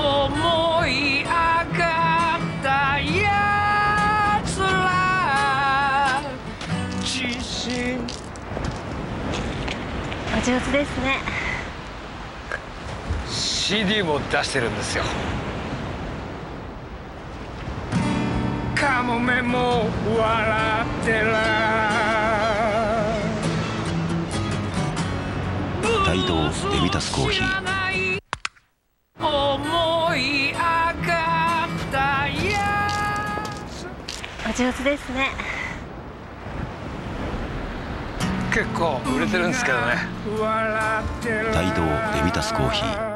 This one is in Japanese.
思い上がったやつら自信。 お上手ですね。 CD も出してるんですよ。カモメも笑ってら大道デミタスコーヒー。 思い上がったやつ。 お上手ですね。 結構売れてるんですけどね。 大道デミタスコーヒー。